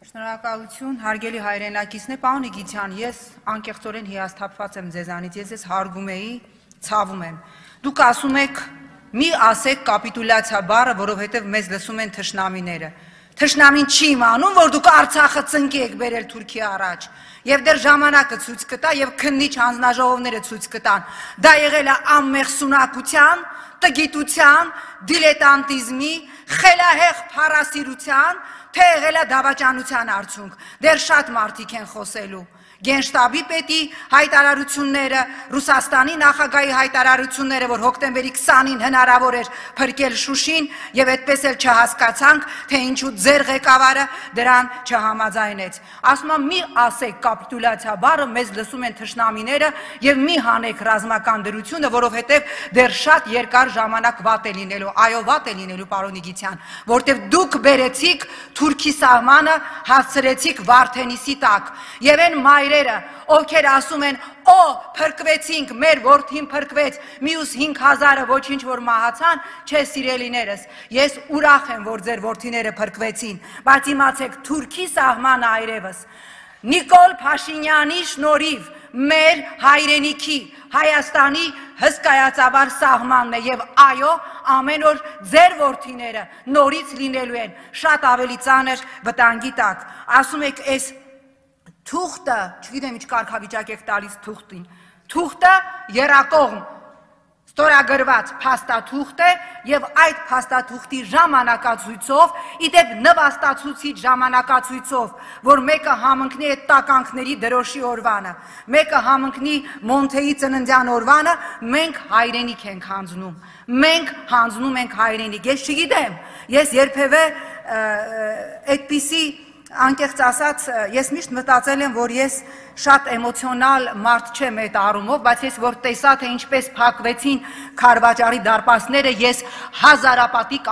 Շնորհակալություն, հարգելի հայրենակիցներ, պարոն Իգիթյան, ես անկեղծորեն հիասթափված եմ ձեզանից, ես հարգում էի, ցավում եմ։ Դուք ասում եք, մի ասեք կապիտուլյացիա բառը, որովհետև մեզ լսում են թշնամիները։ Թշնամին չի իմանում, որ դուք Արցախը ծնկի եք բերել Թուրքիա առաջ, եւ դեռ ժամանակը ցույց կտա եւ քննիչ հանձնաժողովները ցույց կտան։ Դա եղել է անմեղսունակության, տգիտության, դիլետանտիզմի, խելահեղ փառասիրության, թե եղել է դավաճանության արդյունք։ Դեռ շատ մարդիկ են խոսելու։ Գենշտաբի պետի հայտարարությունները, Ռուսաստանի նախագահի հայտարարությունները, որ հոկտեմբերի 20-ին հնարավոր էր փրկել Շուշին, եւ այդպես էլ չհասկացանք, թե ինչու ձեր ղեկավարը դրան չհամաձայնեց։ Ասում եմ, մի ասեք կապիտուլյացիա բառը, մեզ լսում են թշնամիները, եւ մի հանեք ռազմական դրությունը, որովհետեւ դեռ շատ երկար ժամանակ վատ է լինելու, այո, վատ է լինելու, պարոն Իգիթյան, որտեւ դուք բերեցիք Թուրքի սահմանը, հասցրեցիք Վարդենիսի տակ, եւ այն ովքեր ասում են, փրկվեցինք, մեր որդին փրկվեց, մյուս 5000-ը ոչինչ որ մահացան, չէ սիրելիներս, ես ուրախ եմ, որ ձեր որդիները փրկվեցին, բայց իմացեք, Թուրքի սահմանը այրևս, Նիկոլ Փաշինյանի շնորհիվ մեր հայրենիքի, Հայաստանի հսկայածավալ սահմանն է եւ այո, ամեն օր ձեր որդիները նորից լինելու են շատ ավելի ծանր վտանգի տակ, ասում եք, այս թուղթը, չգիտեմ ինչ կարգավիճակ եք տալիս թուղթին, թուղթը եռակողմ ստորագրված փաստաթուղթ է եւ այդ փաստաթուղթի ժամանակացույցով, իդեպ նվաստացուցիչ ժամանակացույցով, որ մեկը համընկնի այդ տականքների դրոշի օրվանը, մեկը համընկնի Մոնթեի ծննդյան օրվանը, մենք հայրենիք ենք հանձնում, մենք հանձնում ենք հայրենիք, ես չգիտեմ, ես երբևէ այդպիսի Անկեղծ ասած, ես միշտ մտածել եմ, որ ես շատ էմոցիոնալ մարդ չեմ այդ առումով, բայց ես որ տեսա, թե ինչպես փակվեցին Քարվաճարի դարպասները, ես հազարապատիկ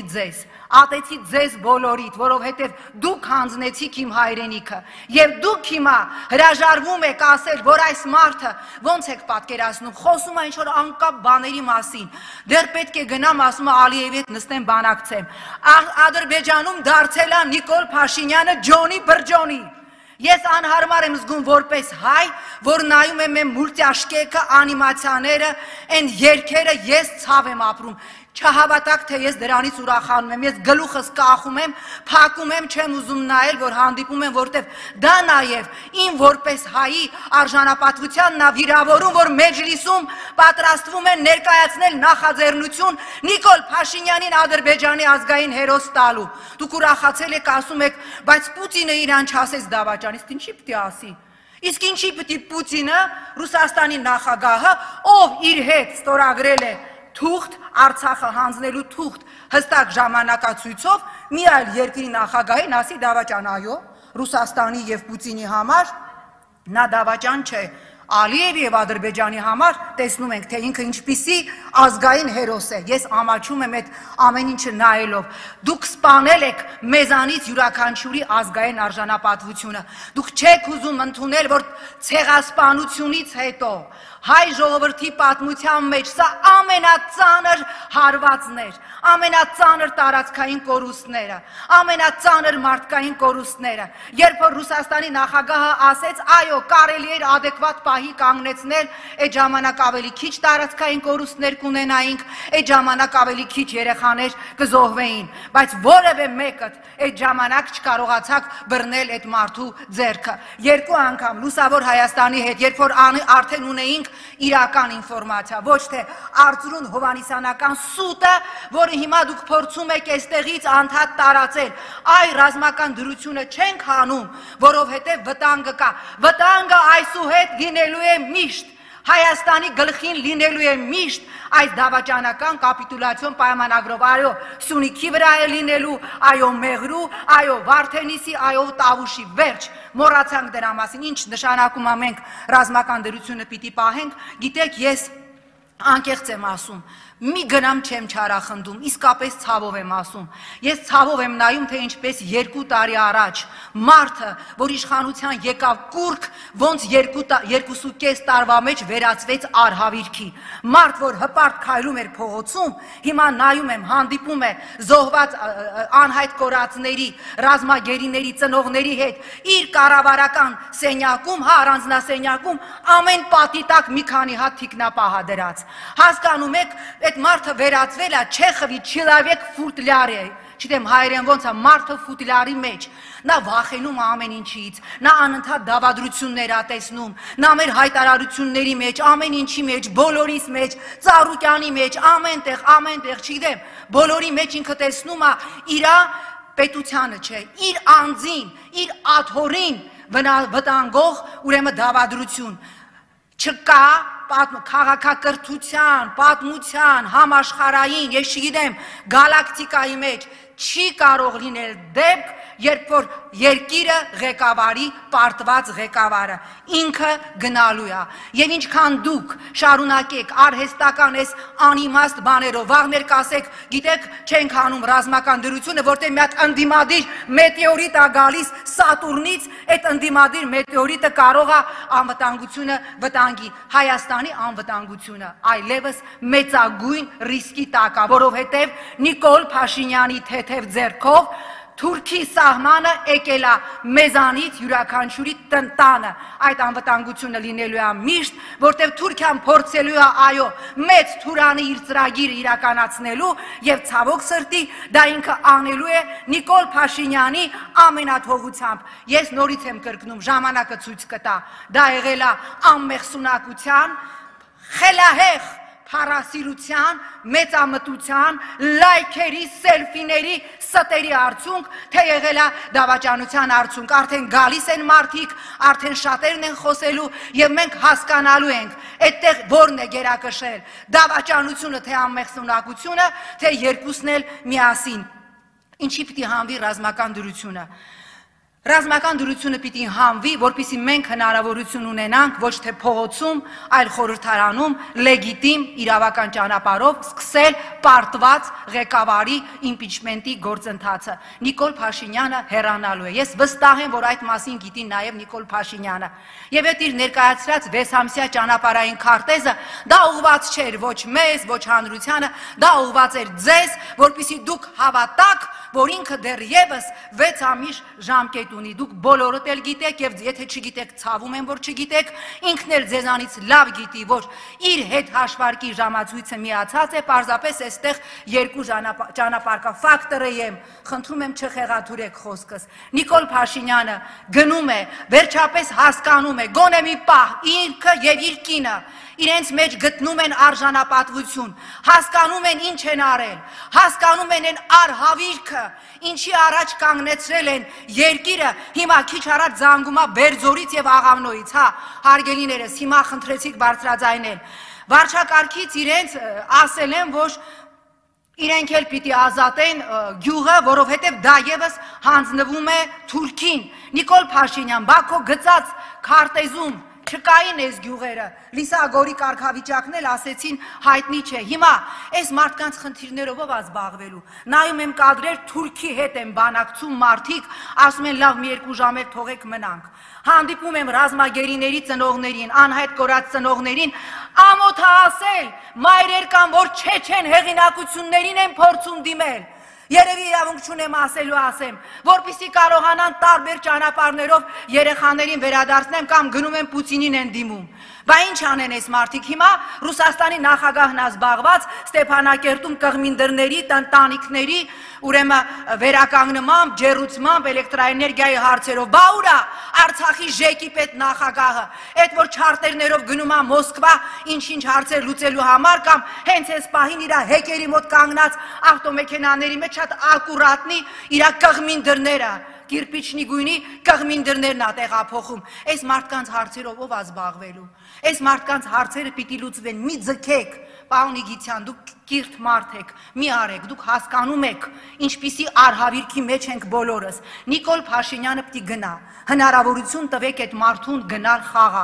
ատեցի ձեզ բոլորիդ, որովհետև դուք հանձնեցիք իմ հայրենիքը, եւ դուք հիմա հրաժարվում եք ասել, որ այս մարդը ոնց եք պատկերացնում, խոսում է ինչ-որ անկապ բաների մասին, դեռ պետք է գնամ, ասում է Ալիևի հետ նստեմ բանակցեմ, Ադրբեջանում դարձել է Նիկոլ Փաշինյանը Ջոնի Բրջոնի, ես անհարմար եմ զգում որպես հայ, որ նայում եմ եմ մուլտիաշկեկը, անիմացիաները, այն երգերը, ես ցավ եմ ապրում, չհավատակ, թե ես դրանից ուրախանում եմ, ես գլուխս կախում եմ, փակում եմ, չեմ ուզում նայել, որ հանդիպում եմ, որտեվ դա նաև իմ որպես հայի արժանապատվությանն է վիրավորում, որ Մեջլիսում պատրաստվում են ներկայացնել նախաձեռնություն Նիկոլ Փաշինյանին Ադրբեջանի ազգային հերոս տալու։ Դուք ուրախացել եք, ասում եք, բայց Պուտինը իրան չասեց դավաճան, իսկ ինչի պիտի ասի։ Իսկ ինչի պիտի Պուտինը, Ռուսաստանի նախագահը, ով իր հետ ստորագրել է թուղթ, Արցախը հանձնելու թուղթ հստակ ժամանակացույցով, մի այլ երկրի նախագահին ասի դավաճան, այո, Ռուսաստանի եւ Պուտինի համար նա դավաճան չէ, Ալիևի եւ Ադրբեջանի համար տեսնում ենք, թե ինքը ինչպիսի ազգային հերոս է, ես ամաչում եմ այդ ամեն ինչը նայելով, դուք սպանել եք մեզանից յուրաքանչյուրի ազգային արժանապատվությունը, դուք չեք ուզում ընդունել, որ ցեղասպանությունից հետո հայ ժողովրդի պատմության մեջ սա ամենածանր հարվածն էր, ամենածանր տարածքային կորուստները, ամենածանր մարդկային կորուստները, երբ որ Ռուսաստանի նախագահը ասեց, այո, կարելի էր adekvat պահի կանգնեցնել, այդ ժամանակ ավելի քիչ տարածքային կորուստներ կունենայինք, այդ ժամանակ ավելի քիչ երեխաներ կզոհվեին, բայց որևէ մեկը այդ ժամանակ չկարողացաք բռնել այդ մարդու ձեռքը։ Երկու անգամ Լուսավոր Հայաստանի հետ, երբ որ արդեն ունեինք իրական ինֆորմացիա, ոչ թե Արծրուն Հովանիսյանական սուտը, որը հիմա դուք փորձում եք այստեղից անդադ տարածել, այ ռազմական դրությունը չենք հանում, որովհետև վտանգը կա, վտանգը այսուհետ լինելու է միշտ, Հայաստանի գլխին լինելու է միշտ այս դավաճանական կապիտուլյացիոն պայմանագրով, այո, Սյունիքի վրա է լինելու, այո, Մեղրու, այո, Վարդենիսի, այո, Տավուշի, վերջ, մոռացանք դրա մասին, ինչ նշանակում է մենք ռազմական դրությունը պիտի պահենք, գիտեք, ես անկեղծ եմ ասում, մի գնամ չեմ չարախնդում, իսկապես ցավով եմ ասում, ես ցավով եմ նայում, թե ինչպես 2 տարի առաջ Մարդը, որ իշխանության եկավ կուրք, ոնց 2.5 տարվա մեջ վերածվեց արհավիրքի։ Մարդ, որ հպարտ քայլում էր փողոցում, հիմա նայում եմ, հանդիպում է զոհված անհայտ կորածների, ռազմագերիների, ծնողների հետ, իր կառավարական սենյակում, առանձնասենյակում ամեն պատի տակ մի քանի հատ թիկնապահ դրած։ Հասկանում եք, այդ մարդը վերածվել է Չեխովի չիլավեկ ֆուտլյարի, չգիտեմ հայերեն ոնց է, մարդը ֆուտլյարի մեջ, նա վախենում է ամեն ինչից, նա անընդհատ դավադրություններ է տեսնում, նա մեր հայտարարությունների մեջ, ամեն ինչի մեջ, բոլորիս մեջ, Ծառուկյանի մեջ, ամենտեղ, չգիտեմ, բոլորի մեջ ինքը տեսնում է իր պետությանը չէ, իր անձին, իր աթոռին վտանգող ուրեմն դավադրություն։ Չկա քաղաքակրթության, պատմության, համաշխարհային, ես չգիտեմ, գալակտիկայի մեջ չի կարող լինել դեպք, երբ որ երկիրը ղեկավարի պարտված ղեկավարը ինքը գնալու է։ Եվ ինչքան դուք շարունակեք արհեստական այս անիմաստ բաներով, վաղներ կասեք, գիտեք, չենք հանում ռազմական դրությունը, որտեղ մի հատ ընդդիմադիր մետեորիտ է գալիս Սատուրնից, այդ ընդդիմադիր մետեորիտը կարող է անվտանգությունը վտանգի, Հայաստանի անվտանգությունը այլևս մեծագույն ռիսկի տակ է, որովհետև Նիկոլ Փաշինյանի թեթև ձեռքով Թուրքի սահմանը եկել է մեզանից յուրաքանչյուրի տնտանը, այդ անվտանգությունը լինելու է միշտ, որտեղ Թուրքիան փորձելու է այո մեծ Թուրանի իր ծրագիրը իրականացնելու եւ ցավոք սրտի դա ինքը անելու է Նիկոլ Փաշինյանի ամենաթողությամբ։ Ես նորից եմ կրկնում, ժամանակը ցույց կտա, դա եղել է անմեղսունակության, խելահեղ փառասիրության, մեծամտության, լայքերի, սելֆիների, ստերի արդյունք, թե եղել է դավաճանության արդյունք, արդեն գալիս են մարդիկ, արդեն շատերն են խոսելու եւ մենք հասկանալու ենք, այդտեղ որն է գերակշռել, դավաճանությունը թե անմեղսունակությունը, թե երկուսն էլ միասին։ Ինչի պիտի հանվի ռազմական դրությունը։ Ռազմական դրությունը պիտի հանվի, որպեսզի մենք հնարավորություն ունենանք ոչ թե փողոցում, այլ խորհրդարանում լեգիտիմ իրավական ճանապարհով սկսել պարտված ղեկավարի իմպիչմենտի գործընթացը։ Նիկոլ Փաշինյանը հեռանալու է։ Ես վստահ եմ, որ այդ մասին գիտի նաև Նիկոլ Փաշինյանը։ Եվ այդ իր ներկայացրած 6-ամսյա ճանապարհային քարտեզը դա ուղղված չէր ոչ մեզ, ոչ հանրությանը, դա ուղղված էր ձեզ, որպեսզի դուք հավատաք, որ ինքը դեռևս 6 ամիս ժամկետ ունի, դուք բոլորդ էլ գիտեք եւ եթե չգիտեք, ցավում եմ, որ չգիտեք, ինքն էլ ձեզանից լավ գիտի, որ իր հետ հաշվարկի ժամացույցը միացած է, պարզապես այստեղ երկու ճանապարհ կա, ֆակտորը եմ, խնդրում եմ չխեղաթյուրեք խոսքս։ Նիկոլ Փաշինյանը գնում է, վերջապես հասկանում է, գոնե մի պահ, ինքը եւ իր կինը իրենց մեջ գտնում են արժանապատվություն, հասկանում են ինչ են արել, հասկանում են այն արհավիրքը, ինչի առաջ կանգնեցրել են երկիրը, հիմա քիչ առաջ զանգում է Բերձորից եւ Աղավնոյից, հա, հարգելիներս, հիմա խնդրեցիք բարձրաձայնել։ Վարչակարգից իրենց ասել են, որ իրենք էլ պիտի ազատեն գյուղը, որովհետև դա եւս հանձնվում է Թուրքին։ Նիկոլ Փաշինյան, Բաքո գծած քարտեզում չկային այս գյուղերը, Լիսագորի կարգավիճակն էլ ասեցին հայտնի չէ։ Հիմա այս մարդկանց խնդիրներով ով զբաղվելու։ Նայում եմ կադրեր, Թուրքի հետ են բանակցում մարդիկ, ասում են լավ մի 2 ժամ էլ թողեք մնանք։ Հանդիպում եմ ռազմագերիների ծնողներին, անհայտ կորած ծնողներին, ամոթ ասել, մայրեր կան, որ չեչեն հեղինակություններին են փորձում դիմել։ Երևի իրավունք չունեմ ասելու ասեմ, որպեսզի կարողանան տարբեր ճանապարհներով երեխաներին վերադարձնեմ կամ գնում են Պուտինին են դիմում։ Բա ինչ անեն այս մարդիկ հիմա Ռուսաստանի նախագահն է զբաղված Ստեփանակերտում կղմինդրների, տանտանիքների, ուրեմն վերականգնմամբ, ջեռուցմամբ, էլեկտրաէներգիայի հարցերով։ Բա ուրա Արցախի ԺԵԿ-ի պետ նախագահը, այդ որ չարտերներով գնում է Մոսկվա, ինչ-ինչ հարցեր լուծելու համար կամ հենց այս պահին իր հեկերի մոտ կանգնած ավտոմեքենաների մեջ շատ ակուրատնի իր կղմինդրները կիրպիչնի գույնի կղմինդրներն է տեղափոխում։ Այս մարդկանց հարցերով ով է զբաղվելու։ Այս մարդկանց հարցերը պիտի լուծվեն, մի ձգեք, պարոն Իգիթյան, դուք կիրթ մարդ եք, մի արեք, դուք հասկանում եք, ինչպիսի արհավիրքի մեջ ենք բոլորս։ Նիկոլ Փաշինյանը պիտի գնա, հնարավորություն տվեք այդ մարդուն գնալ խաղաղ։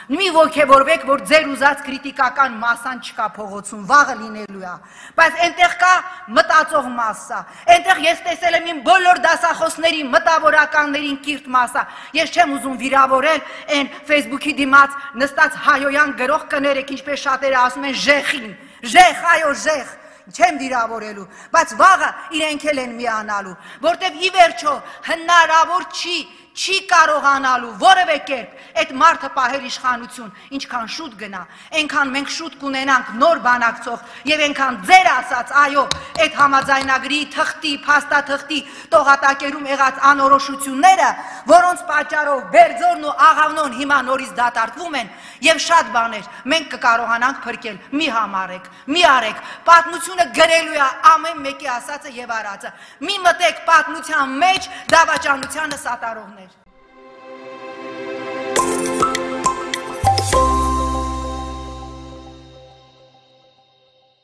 Մի ոգևորվեք, որ ձեր ուզած քրիտիկական մասան չկա փողոցում, վաղը լինելու է, բայց այնտեղ կա մտածող մասսա, այնտեղ ես տեսել եմ իմ բոլոր դասախոսների մտավորականներին կիրթ մասսա, ես չեմ ուզում վիրավորել այն Facebook-ի դիմաց նստած հայոյան գրող կներեք, ինչպես շատերը ասում են ժեխին, ժեխ, այո ժեխ, չեմ վիրավորելու, բայց վաղը իրենք էլ են միանալու, որտև ի վերջո հնարավոր չի կարողանալու որևէ կերպ այդ մարդը պահել իշխանություն, ինչքան շուտ գնա, այնքան մենք շուտ կունենանք նոր բանակցող եւ այնքան ձեր ասած, այո, այդ համաձայնագրի թղթի, փաստաթղթի տողատակերում եղած անորոշությունները, որոնց պատճառով Բերձորն ու Աղավնոն հիմա նորից դատարկվում են եւ շատ բաներ մենք կկարողանանք փրկել, մի համարեք, մի արեք, պատմությունը գրելու է ամեն մեկի ասածը եւ արածը, մի մտեք պատմության մեջ դավաճանությանը սատարողներ